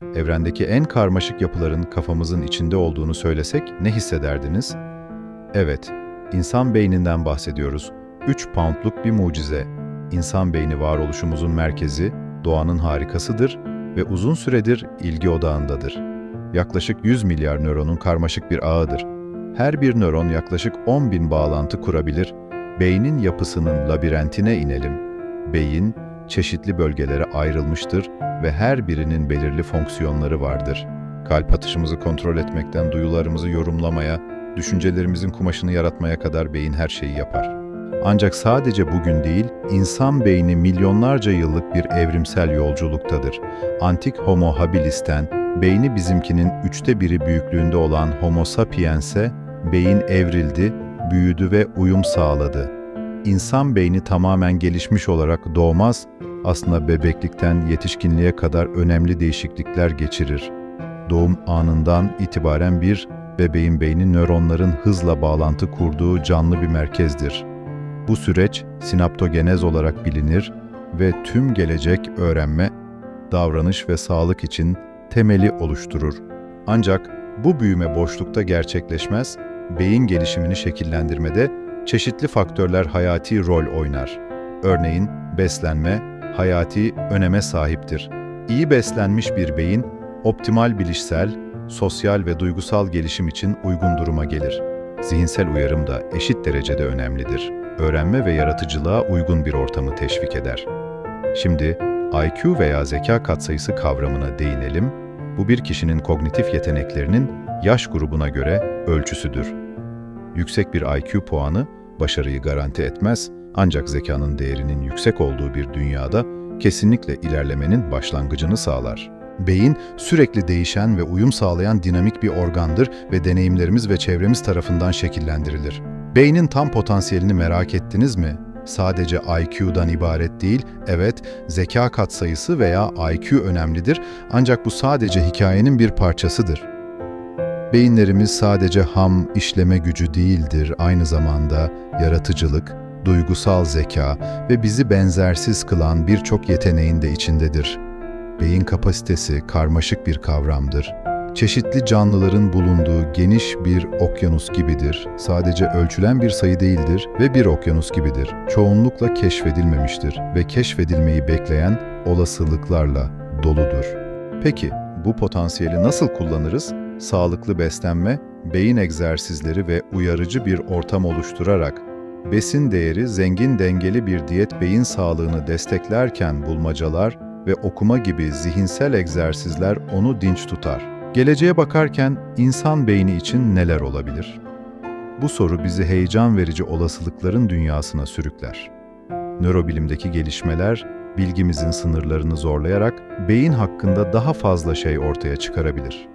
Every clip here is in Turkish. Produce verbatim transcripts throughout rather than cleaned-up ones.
Evrendeki en karmaşık yapıların kafamızın içinde olduğunu söylesek ne hissederdiniz? Evet, insan beyninden bahsediyoruz. Üç poundluk bir mucize. İnsan beyni varoluşumuzun merkezi, doğanın harikasıdır ve uzun süredir ilgi odağındadır. Yaklaşık yüz milyar nöronun karmaşık bir ağıdır. Her bir nöron yaklaşık on bin bağlantı kurabilir. Beynin yapısının labirentine inelim. Beyin, çeşitli bölgelere ayrılmıştır ve her birinin belirli fonksiyonları vardır. Kalp atışımızı kontrol etmekten duyularımızı yorumlamaya, düşüncelerimizin kumaşını yaratmaya kadar beyin her şeyi yapar. Ancak sadece bugün değil, insan beyni milyonlarca yıllık bir evrimsel yolculuktadır. Antik Homo habilis'ten, beyni bizimkinin üçte biri büyüklüğünde olan Homo sapiens'e, beyin evrildi, büyüdü ve uyum sağladı. İnsan beyni tamamen gelişmiş olarak doğmaz, aslında bebeklikten yetişkinliğe kadar önemli değişiklikler geçirir. Doğum anından itibaren bir bebeğin beyni nöronların hızla bağlantı kurduğu canlı bir merkezdir. Bu süreç sinaptogenez olarak bilinir ve tüm gelecek öğrenme, davranış ve sağlık için temeli oluşturur. Ancak bu büyüme boşlukta gerçekleşmez, beyin gelişimini şekillendirmede çeşitli faktörler hayati rol oynar. Örneğin beslenme hayati öneme sahiptir. İyi beslenmiş bir beyin, optimal bilişsel, sosyal ve duygusal gelişim için uygun duruma gelir. Zihinsel uyarım da eşit derecede önemlidir. Öğrenme ve yaratıcılığa uygun bir ortamı teşvik eder. Şimdi I Q veya zeka katsayısı kavramına değinelim. Bu bir kişinin kognitif yeteneklerinin yaş grubuna göre ölçüsüdür. Yüksek bir I Q puanı başarıyı garanti etmez, ancak zekanın değerinin yüksek olduğu bir dünyada kesinlikle ilerlemenin başlangıcını sağlar. Beyin, sürekli değişen ve uyum sağlayan dinamik bir organdır ve deneyimlerimiz ve çevremiz tarafından şekillendirilir. Beynin tam potansiyelini merak ettiniz mi? Sadece I Q'dan ibaret değil, evet, zeka katsayısı veya I Q önemlidir, ancak bu sadece hikayenin bir parçasıdır. Beyinlerimiz sadece ham işleme gücü değildir, aynı zamanda yaratıcılık, duygusal zeka ve bizi benzersiz kılan birçok yeteneğin de içindedir. Beyin kapasitesi karmaşık bir kavramdır. Çeşitli canlıların bulunduğu geniş bir okyanus gibidir. Sadece ölçülen bir sayı değildir ve bir okyanus gibidir. Çoğunlukla keşfedilmemiştir ve keşfedilmeyi bekleyen olasılıklarla doludur. Peki, bu potansiyeli nasıl kullanırız? Sağlıklı beslenme, beyin egzersizleri ve uyarıcı bir ortam oluşturarak, besin değeri zengin dengeli bir diyet beyin sağlığını desteklerken bulmacalar ve okuma gibi zihinsel egzersizler onu dinç tutar. Geleceğe bakarken insan beyni için neler olabilir? Bu soru bizi heyecan verici olasılıkların dünyasına sürükler. Nörobilimdeki gelişmeler, bilgimizin sınırlarını zorlayarak beyin hakkında daha fazla şey ortaya çıkarabilir.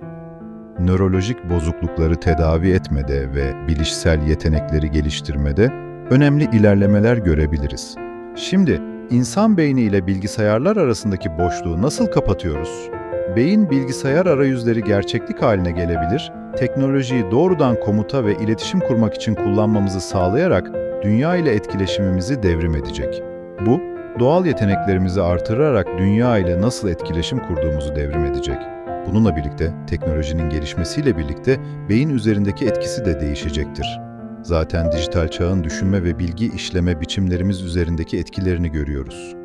Nörolojik bozuklukları tedavi etmede ve bilişsel yetenekleri geliştirmede önemli ilerlemeler görebiliriz. Şimdi, insan beyni ile bilgisayarlar arasındaki boşluğu nasıl kapatıyoruz? Beyin bilgisayar arayüzleri gerçeklik haline gelebilir, teknolojiyi doğrudan komuta ve iletişim kurmak için kullanmamızı sağlayarak dünya ile etkileşimimizi devrim edecek. Bu, doğal yeteneklerimizi artırarak dünya ile nasıl etkileşim kurduğumuzu devrim edecek. Bununla birlikte teknolojinin gelişmesiyle birlikte beyin üzerindeki etkisi de değişecektir. Zaten dijital çağın düşünme ve bilgi işleme biçimlerimiz üzerindeki etkilerini görüyoruz.